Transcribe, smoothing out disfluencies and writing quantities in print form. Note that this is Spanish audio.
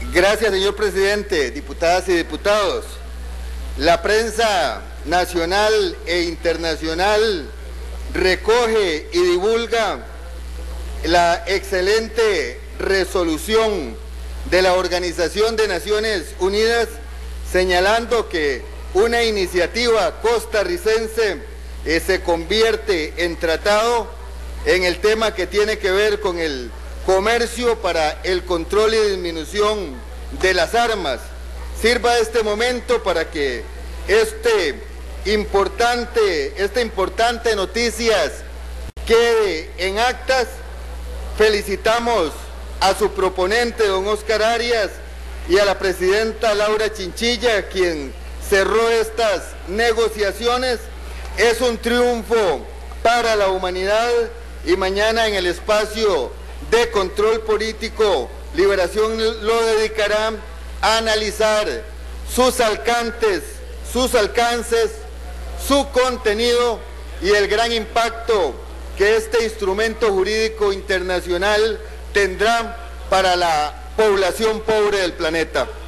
Gracias, señor presidente, diputadas y diputados. La prensa nacional e internacional recoge y divulga la excelente resolución de la Organización de Naciones Unidas señalando que una iniciativa costarricense se convierte en tratado en el tema que tiene que ver con el comercio para el control y disminución de las armas. Sirva este momento para que esta importante noticias quede en actas. Felicitamos a su proponente, don Óscar Arias, y a la presidenta Laura Chinchilla, quien cerró estas negociaciones. Es un triunfo para la humanidad y mañana en el espacio de control político, Liberación lo dedicará a analizar sus alcances, su contenido y el gran impacto que este instrumento jurídico internacional tendrá para la población pobre del planeta.